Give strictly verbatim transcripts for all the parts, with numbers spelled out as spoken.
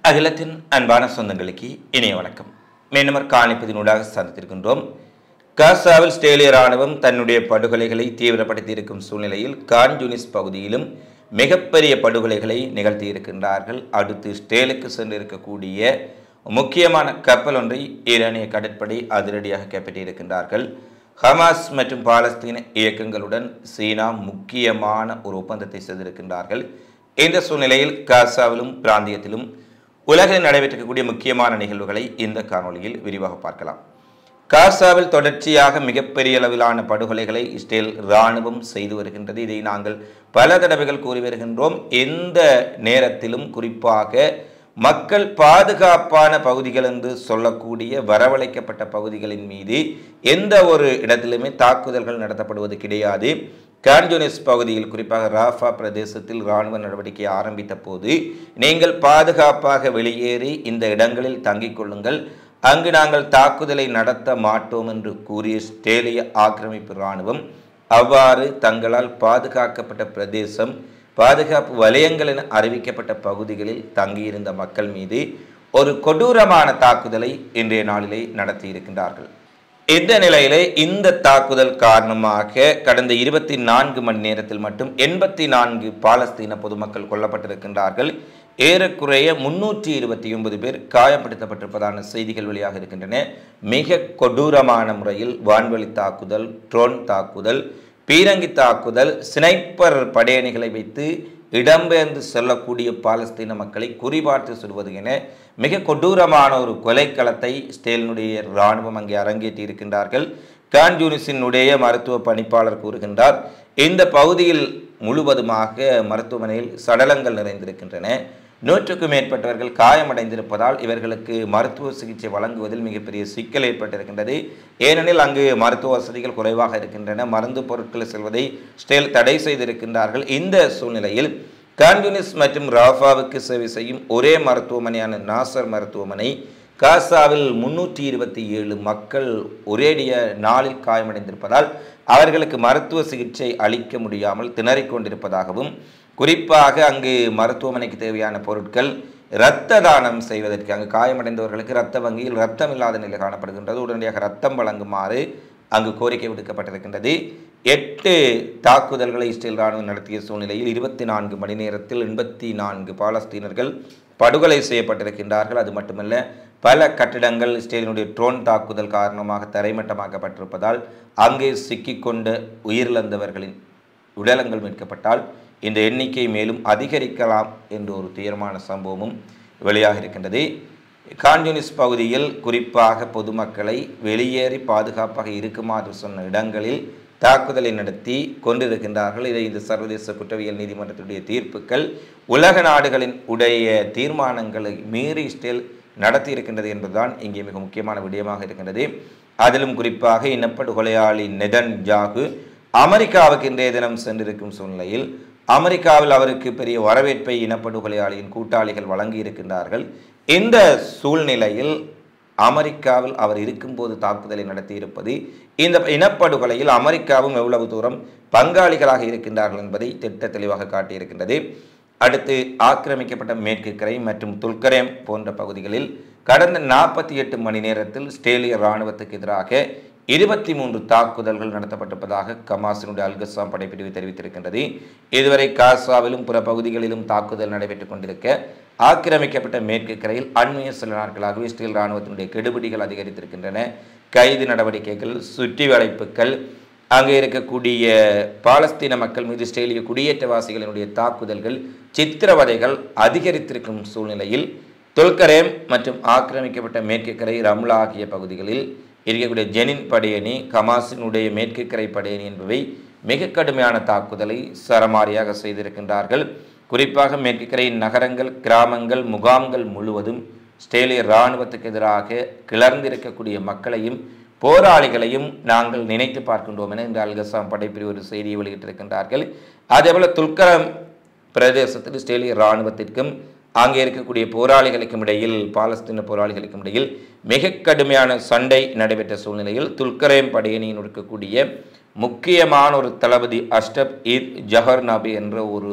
அகிலத்தின் அன்பான சொந்தங்களுக்கு இனிய வணக்கம். மீண்டும் காணிப்பதினூடாக சந்தித்திருக்கின்றோம். காசாவில் இஸ்ரேலிய ராணுவம் தன்னுடைய படுகொலைகளை தீவிரப்படுத்தி இருக்கும் சூழ்நிலையில் கான் யூனிஸ் பகுதியிலும் மிகப்பெரிய படுகொலைகளை நிகழ்த்தி இருக்கின்றார்கள். அடுத்து இஸ்ரேலுக்கு சென்றிருக்கக்கூடிய முக்கியமான கப்பல் ஒன்றை ஈரானிய கடற்படை அதிரடியாக கைப்பற்றியிருக்கின்றார்கள். ஹமாஸ் மற்றும் பாலஸ்தீன இயக்கங்களுடன் சீனா முக்கியமான ஒரு ஒப்பந்தத்தை செய்திருக்கின்றார்கள். இந்த சூழ்நிலையில் காசாவிலும் பிராந்தியத்திலும் உலகில் நடைபெற்றிருக்கக்கூடிய முக்கியமான நிகழ்வுகளை இந்த காணொலியில் விரிவாக பார்க்கலாம். காசாவில் தொடர்ச்சியாக மிகப்பெரிய அளவிலான படுகொலைகளை இஸ்ரேல் இராணுவம் செய்து வருகின்றது. இதை நாங்கள் பல தடவைகள் கூறி வருகின்றோம். எந்த நேரத்திலும் குறிப்பாக மக்கள் பாதுகாப்பான பகுதிகள் என்று சொல்லக்கூடிய வரவழைக்கப்பட்ட பகுதிகளின் மீது எந்த ஒரு இடத்திலுமே தாக்குதல்கள் நடத்தப்படுவது கிடையாது. கான் யூனிஸ் பகுதியில் குறிப்பாக ராஃபா பிரதேசத்தில் இராணுவ நடவடிக்கை ஆரம்பித்த போது நீங்கள் பாதுகாப்பாக வெளியேறி இந்த இடங்களில் தங்கிக் கொள்ளுங்கள், அங்கு நாங்கள் தாக்குதலை நடத்த மாட்டோம் என்று கூறிய இஸ்ரேலிய ஆக்கிரமிப்பு இராணுவம் அவ்வாறு தங்களால் பாதுகாக்கப்பட்ட பிரதேசம் பாதுகாப்பு வலயங்கள் என அறிவிக்கப்பட்ட பகுதிகளில் தங்கியிருந்த மக்கள் மீது ஒரு கொடூரமான தாக்குதலை இன்றைய நாளிலே நடத்தி இருக்கின்றார்கள். இந்த நிலையிலே இந்த தாக்குதல் காரணமாக கடந்த இருபத்தி நான்கு மணி நேரத்தில் மட்டும் எண்பத்தி நான்கு பாலஸ்தீன பொதுமக்கள் கொல்லப்பட்டிருக்கின்றார்கள். ஏறக்குறைய முன்னூற்றி இருபத்தி ஒன்பது பேர் காயப்படுத்தப்பட்டிருப்பதான செய்திகள் வெளியாக இருக்கின்றன. மிக கொடூரமான முறையில் வான்வெளி தாக்குதல், ட்ரோன் தாக்குதல், பீரங்கி தாக்குதல், ஸ்னைப்பர் படையணிகளை வைத்து இடம்பெயர்ந்து செல்லக்கூடிய பாலஸ்தீன மக்களை குறிபார்த்து சொல்வது என மிக கொடூரமான ஒரு கொலைக்களத்தை இஸ்ரேலினுடைய இராணுவம் அங்கே அரங்கேற்றி இருக்கின்றார்கள். கான் யூனிஸினுடைய மருத்துவ பணிப்பாளர் கூறுகின்றார், இந்த பகுதியில் முழுவதுமாக மருத்துவமனையில் சடலங்கள் நிறைந்திருக்கின்றன. நூற்றுக்கும் மேற்பட்டவர்கள் காயமடைந்திருப்பதால் இவர்களுக்கு மருத்துவ சிகிச்சை வழங்குவதில் மிகப்பெரிய சிக்கல் ஏற்பட்டிருக்கின்றது. ஏனெனில் அங்கு மருத்துவ வசதிகள் குறைவாக இருக்கின்றன. மருந்து பொருட்கள் செல்வதை இஸ்ரேல் தடை செய்திருக்கின்றார்கள். இந்த சூழ்நிலையில் கான் யூனிஸ் மற்றும் ராஃபாவுக்கு சேவை செய்யும் ஒரே மருத்துவமனையான நாசர் மருத்துவமனை காசாவில் முன்னூற்றி இருபத்தி ஏழு மக்கள் ஒரேடிய நாளில் காயமடைந்திருப்பதால் அவர்களுக்கு மருத்துவ சிகிச்சை அளிக்க முடியாமல் திணறிக் கொண்டிருப்பதாகவும், குறிப்பாக அங்கு மருத்துவமனைக்கு தேவையான பொருட்கள் இரத்த தானம் செய்வதற்கு அங்கு காயமடைந்தவர்களுக்கு இரத்த வங்கியில் இரத்தம் இல்லாத நிலை காணப்படுகின்றது. உடனடியாக இரத்தம் வழங்குமாறு அங்கு கோரிக்கை விடுக்கப்பட்டிருக்கின்றது. எட்டு தாக்குதல்களை இஸ்ரேல் ராணுவம் நடத்திய சூழ்நிலையில் இருபத்தி நான்கு மணி நேரத்தில் எண்பத்தி நான்கு பாலஸ்தீனர்கள் படுகொலை செய்யப்பட்டிருக்கின்றார்கள். அது மட்டுமல்ல, பல கட்டிடங்கள் இஸ்ரேலினுடைய ட்ரோன் தாக்குதல் காரணமாக தரைமட்டமாக்கப்பட்டிருப்பதால் அங்கே சிக்கிக்கொண்ட உயிரிழந்தவர்களின் உடலங்கள் மீட்கப்பட்டால் இந்த எண்ணிக்கை மேலும் அதிகரிக்கலாம் என்ற ஒரு தீர்மான சம்பவமும் வெளியாக இருக்கின்றது. கான் யூனிஸ் பகுதியில் குறிப்பாக பொதுமக்களை வெளியேறி பாதுகாப்பாக இருக்குமாறு சொன்ன இடங்களில் தாக்குதலை நடத்தி கொண்டிருக்கின்றார்கள். இதை இந்த சர்வதேச குற்றவியல் நீதிமன்றத்துடைய தீர்ப்புகள் உலக நாடுகளின் உடைய தீர்மானங்களை மீறி இஸ்ரேல் நடத்தி இருக்கின்றது என்பதுதான் இங்கே மிக முக்கியமான விடயமாக இருக்கின்றது. அதிலும் குறிப்பாக இனப்படுகொலையாளி நெதன்யாகு அமெரிக்காவுக்கு இன்றைய தினம் சென்றிருக்கும் சூழ்நிலையில் அமெரிக்காவில் அவருக்கு பெரிய வரவேற்பை இனப்படுகொலையாளியின் கூட்டாளிகள் வழங்கி இருக்கின்றார்கள். இந்த சூழ்நிலையில் அமெரிக்காவில் அவர் இருக்கும்போது தாக்குதலை நடத்தியிருப்பது இந்த இனப்படுகொலையில் அமெரிக்காவும் எவ்வளவு தூரம் பங்காளிகளாக இருக்கின்றார்கள் என்பதை திட்ட தெளிவாக காட்டியிருக்கின்றது. அடுத்து ஆக்கிரமிக்கப்பட்ட மேற்கு கரை மற்றும் துல்கரேம் போன்ற பகுதிகளில் கடந்த நாற்பத்தி எட்டு மணி நேரத்தில் இஸ்ரேலிய இராணுவத்துக்கு எதிராக இருபத்தி மூன்று தாக்குதல்கள் நடத்தப்பட்டிருப்பதாக ஹமாஸினுடைய அல்-கஸ்ஸாம் படைப்பிரிவு தெரிவித்திருக்கின்றது. இதுவரை காசாவிலும் பிற பகுதிகளிலும் தாக்குதல் நடைபெற்றுக் கொண்டிருக்க ஆக்கிரமிக்கப்பட்ட மேற்கு கரையில் அண்மைய சில நாட்களாக இஸ்ரேல் இராணுவத்தினுடைய கெடுபிடிகள் அதிகரித்திருக்கின்றன. கைது நடவடிக்கைகள், சுற்றி வளைப்புகள், அங்கே இருக்கக்கூடிய பாலஸ்தீன மக்கள் மீது இஸ்ரேலிய குடியேற்றவாசிகளினுடைய தாக்குதல்கள், சித்திரவதைகள் அதிகரித்திருக்கும் சூழ்நிலையில் துல்கரேம் மற்றும் ஆக்கிரமிக்கப்பட்ட மேற்கு கரை ரம்லா ஆகிய பகுதிகளில் இருக்கக்கூடிய ஜெனின் படையணி, ஹமாஸினுடைய மேற்கு கரை படையணி என்பவை மிக கடுமையான தாக்குதலை சரமாரியாக செய்திருக்கின்றார்கள். குறிப்பாக மேற்கு கரையின் நகரங்கள், கிராமங்கள், முகாம்கள் முழுவதும் இஸ்ரேலிய இராணுவத்துக்கு எதிராக கிளர்ந்திருக்கக்கூடிய மக்களையும் போராளிகளையும் நாங்கள் நினைத்து பார்க்கின்றோம் என இந்த அல்-கஸ்ஸாம் படைப்பிரிவு ஒரு செய்தியை வெளியிட்டிருக்கின்றார்கள். அதேபோல துல்கரம் பிரதேசத்தில் இஸ்ரேலிய இராணுவத்திற்கும் அங்கே இருக்கக்கூடிய போராளிகளுக்கும் இடையில், பாலஸ்தீன போராளிகளுக்கும் இடையில் மிக கடுமையான சண்டை நடைபெற்ற சூழ்நிலையில் துல்கரேம் படையணியில் இருக்கக்கூடிய முக்கியமான ஒரு தளபதி அஷ்டப் ஈத் ஜஹர் நபி என்ற ஒரு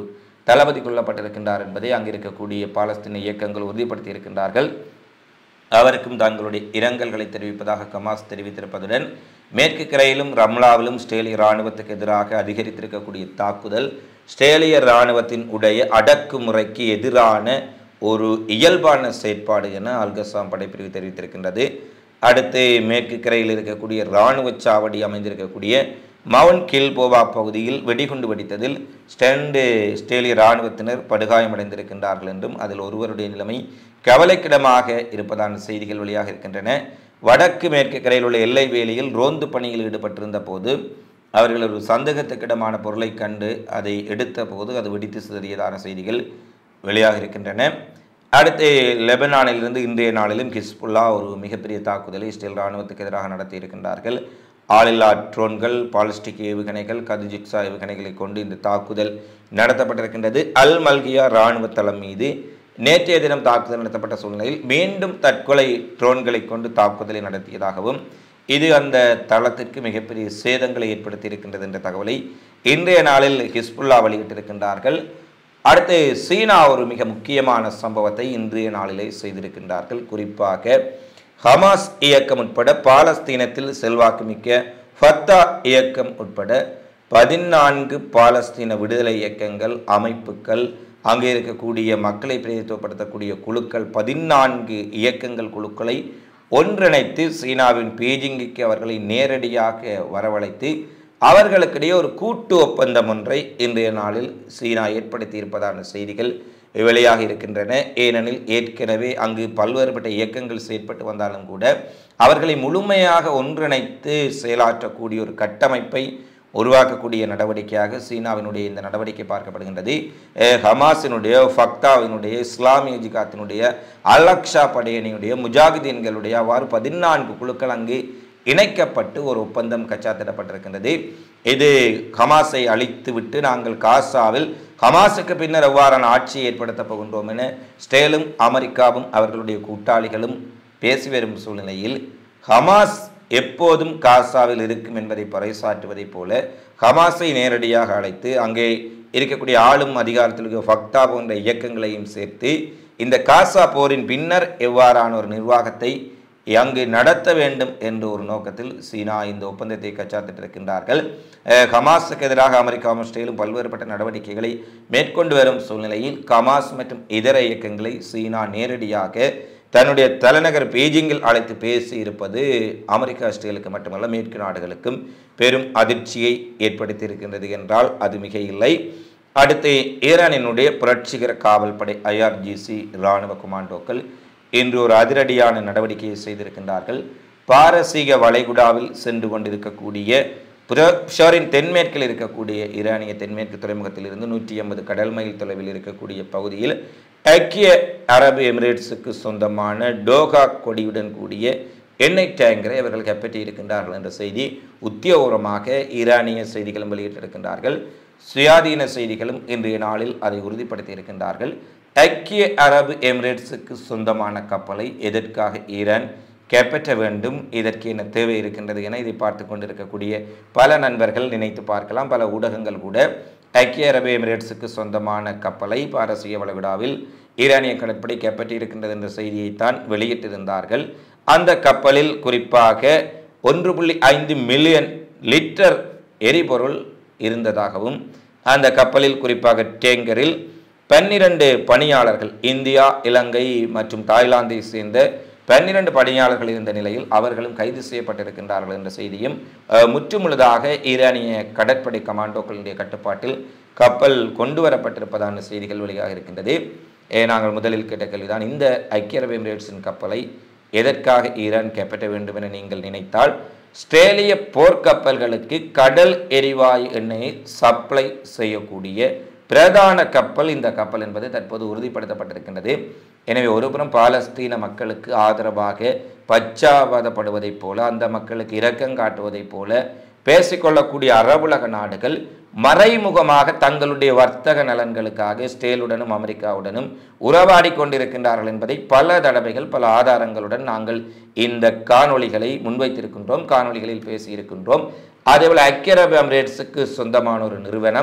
தளபதி கொல்லப்பட்டிருக்கின்றார் என்பதை அங்கு இருக்கக்கூடிய பாலஸ்தீன இயக்கங்கள் உறுதிப்படுத்தி இருக்கின்றார்கள். அவருக்கும் தங்களுடைய இரங்கல்களை தெரிவிப்பதாக ஹமாஸ் தெரிவித்திருப்பதுடன் மேற்கு கரையிலும் ரம்லாவிலும் இஸ்ரேலிய இராணுவத்துக்கு எதிராக அதிகரித்திருக்கக்கூடிய தாக்குதல் இஸ்ரேலிய இராணுவத்தின் உடைய அடக்குமுறைக்கு எதிரான ஒரு இயல்பான செயற்பாடு என அல்-கஸ்ஸாம் படைப்பிரிவு தெரிவித்திருக்கின்றது. அடுத்து மேற்கு கரையில் இருக்கக்கூடிய இராணுவ சாவடி அமைந்திருக்கக்கூடிய மவுண்ட் கில்போவா பகுதியில் வெடிகுண்டு வெடித்ததில் ஸ்டெண்டு இஸ்ரேலிய இராணுவத்தினர் படுகாயமடைந்திருக்கின்றார்கள் என்றும் அதில் ஒருவருடைய நிலைமை கவலைக்கிடமாக இருப்பதான செய்திகள் வெளியாக இருக்கின்றன. வடக்கு மேற்கு கரையில் உள்ள எல்லை வேலியில் ரோந்து பணியில் ஈடுபட்டிருந்த போது அவர்கள் ஒரு சந்தேகத்துக்கிடமான பொருளை கண்டு அதை எடுத்த போது அது வெடித்து சிதறியதான செய்திகள் வெளியாக இருக்கின்றன. அடுத்து லெபனானிலிருந்து இன்றைய நாளிலும் ஹிஸ்புல்லா ஒரு மிகப்பெரிய தாக்குதலை இஸ்ரேல் இராணுவத்துக்கு எதிராக நடத்தி இருக்கின்றார்கள். ஆளில்லா ட்ரோன்கள், பாலிஸ்டிக் ஏவுகணைகள், கதிஜிக்ஸா ஏவுகணைகளை கொண்டு இந்த தாக்குதல் நடத்தப்பட்டிருக்கின்றது. அல் மல்கியா இராணுவ தளம் மீது நேற்றைய தினம் தாக்குதல் நடத்தப்பட்ட சூழ்நிலையில் மீண்டும் தற்கொலை ட்ரோன்களை கொண்டு தாக்குதலை நடத்தியதாகவும் இது அந்த தளத்திற்கு மிகப்பெரிய சேதங்களை ஏற்படுத்தி இருக்கின்றது என்ற தகவலை இன்றைய நாளில் ஹிஸ்புல்லா வெளியிட்டிருக்கின்றார்கள். அடுத்து சீனா ஒரு மிக முக்கியமான சம்பவத்தை இன்றைய நாளிலே செய்திருக்கின்றார்கள். குறிப்பாக ஹமாஸ் இயக்கம் உட்பட பாலஸ்தீனத்தில் செல்வாக்கு மிக்க ஃபத்தா இயக்கம் உட்பட பதினான்கு பாலஸ்தீன விடுதலை இயக்கங்கள், அமைப்புகள், அங்கே இருக்கக்கூடிய மக்களை பிரதிநிதித்துவப்படுத்தக்கூடிய குழுக்கள், பதினான்கு இயக்கங்கள் குழுக்களை ஒன்றிணைத்து சீனாவின் பீஜிங்குக்கு அவர்களை நேரடியாக வரவழைத்து அவர்களுக்கிடையே ஒரு கூட்டு ஒப்பந்தம் ஒன்றை இன்றைய நாளில் சீனா ஏற்படுத்தி இருப்பதான செய்திகள் வெளியாக இருக்கின்றன. ஏனெனில் ஏற்கனவே அங்கு பல்வேறுபட்ட இயக்கங்கள் செயற்பட்டு வந்தாலும் கூட அவர்களை முழுமையாக ஒன்றிணைத்து செயலாற்றக்கூடிய ஒரு கட்டமைப்பை உருவாக்கக்கூடிய நடவடிக்கையாக சீனாவினுடைய இந்த நடவடிக்கை பார்க்கப்படுகின்றது. ஹமாஸினுடைய, ஃபத்தாவினுடைய, இஸ்லாமிய ஜிகாத்தினுடைய, அல்-அக்ஸா படையணியுடைய, முஜாஹிதீன்களுடைய அவ்வாறு பதினான்கு குழுக்கள் அங்கு இணைக்கப்பட்டு ஒரு ஒப்பந்தம் கச்சாத்திடப்பட்டிருக்கின்றது. இது ஹமாஸை அழித்து விட்டு நாங்கள் காசாவில் ஹமாஸுக்கு பின்னர் எவ்வாறான ஆட்சியை ஏற்படுத்தப் போகின்றோம் என இஸ்ரேலும் அமெரிக்காவும் அவர்களுடைய கூட்டாளிகளும் பேசி வரும் சூழ்நிலையில் ஹமாஸ் எப்போதும் காசாவில் இருக்கும் என்பதை பறைசாற்றுவதைப் போல ஹமாஸை நேரடியாக அழைத்து அங்கே இருக்கக்கூடிய ஆளும் அதிகாரத்தில் ஃபக்தா போன்ற இயக்கங்களையும் சேர்த்து இந்த காசா போரின் பின்னர் எவ்வாறான ஒரு நிர்வாகத்தை அங்கு நடத்த வேண்டும் என்ற ஒரு நோக்கத்தில் சீனா இந்த ஒப்பந்தத்தை கச்சாத்திட்டிருக்கின்றார்கள். ஹமாஸுக்கு எதிராக அமெரிக்காவும் இஸ்ரேலும் பல்வேறுபட்ட நடவடிக்கைகளை மேற்கொண்டு வரும் சூழ்நிலையில் ஹமாஸ் மற்றும் இதர இயக்கங்களை சீனா நேரடியாக தன்னுடைய தலைநகர் பீஜிங்கில் அழைத்து பேசி இருப்பது அமெரிக்கா இஸ்ரேலுக்கு மட்டுமல்ல மேற்கு நாடுகளுக்கும் பெரும் அதிர்ச்சியை ஏற்படுத்தி இருக்கின்றது என்றால் அது மிக இல்லை. அடுத்து ஈரானினுடைய புரட்சிகர காவல் படை ஐஆர்ஜிசி இராணுவ கமாண்டோக்கள் இன்று ஒரு அதிரடியான நடவடிக்கையை செய்திருக்கின்றார்கள். பாரசீக வளைகுடாவில் சென்று கொண்டிருக்கக்கூடிய புரஷரின் தென்மேற்கில் இருக்கக்கூடிய ஈரானிய தென்மேற்கு துறைமுகத்தில் இருந்து நூற்றி ஐம்பது கடல் மைல் தொலைவில் இருக்கக்கூடிய பகுதியில் ஐக்கிய அரபு எமிரேட்ஸுக்கு சொந்தமான டோகா கொடியுடன் கூடிய எண்ணெய் டேங்கரை அவர்கள் கைப்பற்றி இருக்கின்றார்கள் என்ற செய்தி உத்தியோகபூர்வமாக ஈரானிய செய்திகளும் வெளியிட்டிருக்கின்றார்கள். சுயாதீன செய்திகளும் இன்றைய நாளில் அதை உறுதிப்படுத்தி இருக்கின்றார்கள். ஐக்கிய அரபு எமிரேட்ஸுக்கு சொந்தமான கப்பலை எதற்காக ஈரான் கைப்பற்ற வேண்டும், இதற்கு என்ன தேவை இருக்கின்றது என இதை பார்த்து கொண்டிருக்கக்கூடிய பல நண்பர்கள் நினைத்து பார்க்கலாம். பல ஊடகங்கள் கூட ஐக்கிய அரபு எமிரேட்ஸுக்கு சொந்தமான கப்பலை பாரசீக வளைகுடாவில் ஈரானிய கடற்படை கைப்பற்றி இருக்கின்றது என்ற செய்தியைத்தான் வெளியிட்டிருந்தார்கள். அந்த கப்பலில் குறிப்பாக ஒன்று புள்ளி ஐந்து மில்லியன் லிட்டர் எரிபொருள் இருந்ததாகவும் அந்த கப்பலில் குறிப்பாக டேங்கரில் பன்னிரண்டு பணியாளர்கள் இந்தியா, இலங்கை மற்றும் தாய்லாந்தை சேர்ந்த பன்னிரண்டு பணியாளர்கள் இருந்த நிலையில் அவர்களும் கைது செய்யப்பட்டிருக்கின்றார்கள் என்ற செய்தியும் முற்றுமுழுதாக ஈரானிய கடற்படை கமாண்டோக்களுடைய கட்டுப்பாட்டில் கப்பல் கொண்டு வரப்பட்டிருப்பதான செய்திகள் வெளியாக இருக்கின்றது. நாங்கள் முதலில் கேட்ட கேள்விதான், இந்த ஐக்கிய அரபு எமிரேட்ஸின் கப்பலை எதற்காக ஈரான் கைப்பற்ற வேண்டும் என நீங்கள் நினைத்தால் ஆஸ்திரேலிய போர்க்கப்பல்களுக்கு கடல் எரிவாயு எண்ணெயை சப்ளை செய்யக்கூடிய பிரதான கப்பல் இந்த கப்பல் என்பது தற்போது உறுதிப்படுத்தப்பட்டிருக்கின்றது. எனவே ஒருபுறம் பாலஸ்தீன மக்களுக்கு ஆதரவாக பச்சாவதப்படுவதைப் போல, அந்த மக்களுக்கு இரக்கம் காட்டுவதைப் போல பேசிக்கொள்ளக்கூடிய அரபுலக நாடுகள் மறைமுகமாக தங்களுடைய வர்த்தக நலன்களுக்காக இஸ்ரேலுடனும் அமெரிக்காவுடனும் உறவாடி கொண்டிருக்கின்றார்கள் என்பதை பல தடவைகள் பல ஆதாரங்களுடன் நாங்கள் இந்த காணொளிகளை முன்வைத்திருக்கின்றோம், காணொளிகளில் பேசியிருக்கின்றோம். அதேபோல் ஐக்கிய அரபு எமிரேட்ஸுக்கு சொந்தமான ஒரு நிறுவனம்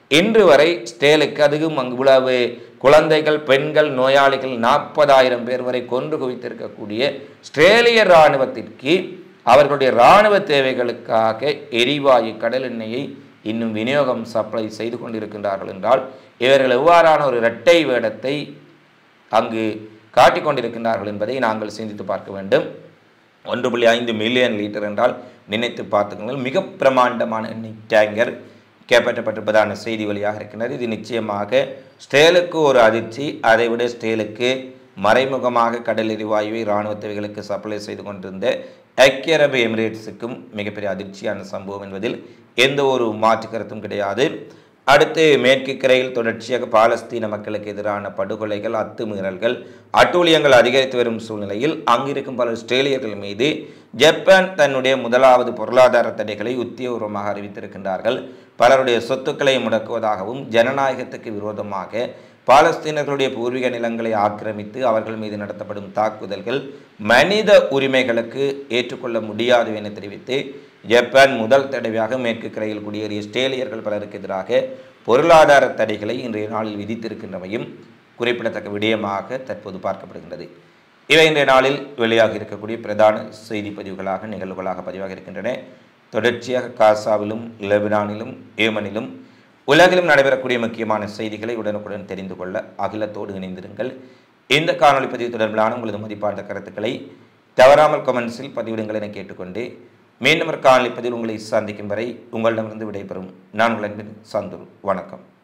இன்று வரை ஸ்டேலுக்கு அதுவும் அங்கு உளவு குழந்தைகள் பெண்கள் நோயாளிகள் நாற்பதாயிரம் பேர் வரை கொன்று குவித்திருக்கக்கூடிய ஸ்ட்ரேலிய இராணுவத்திற்கு அவர்களுடைய இராணுவ தேவைகளுக்காக எரிவாயு கடல் எண்ணெயை இன்னும் விநியோகம் சப்ளை செய்து கொண்டிருக்கின்றார்கள் என்றால் இவர்கள் எவ்வாறான ஒரு இரட்டை வேடத்தை அங்கு காட்டிக் கொண்டிருக்கின்றார்கள் என்பதை நாங்கள் சிந்தித்து பார்க்க வேண்டும். ஒன்று புள்ளி ஐந்து மில்லியன் லிட்டர் என்றால் நினைத்து பார்த்துக்கொள்ளுங்கள். மிக பிரமாண்டமான எண்ணெய் டேங்கர் கைப்பற்றப்பட்டிருப்பதான செய்தி வழியாக இருக்கின்றது. இது நிச்சயமாக ஸ்டேலுக்கு ஒரு அதிர்ச்சி. அதைவிட ஸ்டேலுக்கு மறைமுகமாக கடல் எரிவாயுவை இராணுவ தேவைகளுக்கு சப்ளை செய்து கொண்டிருந்த ஐக்கிய அரபு எமிரேட்ஸுக்கும் மிகப்பெரிய அதிர்ச்சியான சம்பவம் என்பதில் எந்த ஒரு மாற்று கருத்தும் கிடையாது. அடுத்து மேற்கு கரையில் தொடர்ச்சியாக பாலஸ்தீன மக்களுக்கு எதிரான படுகொலைகள் அத்துமீறல்கள் அட்டூழியங்கள் அதிகரித்து வரும் சூழ்நிலையில் அங்கிருக்கும் பல ஆஸ்திரேலியர்கள் மீது ஜப்பான் தன்னுடைய முதலாவது பொருளாதார தடைகளை உத்தியோகபூர்வமாக அறிவித்திருக்கின்றார்கள். பலருடைய சொத்துக்களை முடக்குவதாகவும் ஜனநாயகத்துக்கு விரோதமாக பாலஸ்தீனர்களுடைய பூர்வீக நிலங்களை ஆக்கிரமித்து அவர்கள் மீது நடத்தப்படும் தாக்குதல்கள் மனித உரிமைகளுக்கு ஏற்றுக்கொள்ள முடியாது என தெரிவித்து ஜப்பான் முதல் தடவையாக மேற்கு கரையில் குடியேறிய ஆஸ்திரேலியர்கள் பலருக்கு எதிராக பொருளாதார தடைகளை இன்றைய நாளில் விதித்திருக்கின்றமையும் குறிப்பிடத்தக்க விடயமாக தற்போது பார்க்கப்படுகின்றது. இவை இன்றைய நாளில் வெளியாக இருக்கக்கூடிய பிரதான செய்தி பதிவுகளாக நிகழ்வுகளாக பதிவாக இருக்கின்றன. தொடர்ச்சியாக காசாவிலும் லெபனானிலும் ஏமனிலும் உலகிலும் நடைபெறக்கூடிய முக்கியமான செய்திகளை உடனுக்குடன் தெரிந்து கொள்ள அகிலத்தோடு இணைந்திருங்கள். இந்த காணொலி பதிவு தொடர்பிலான உங்களது மதிப்பார்ந்த கருத்துக்களை தவறாமல் கமெண்ட்ஸில் பதிவிடுங்கள் என கேட்டுக்கொண்டு மீண்டும் ஒரு காணொலி பதிவில் உங்களை சந்திக்கும் வரை உங்களிடமிருந்து விடைபெறும் நான் உங்கள் அன்பின் சந்துரு. வணக்கம்.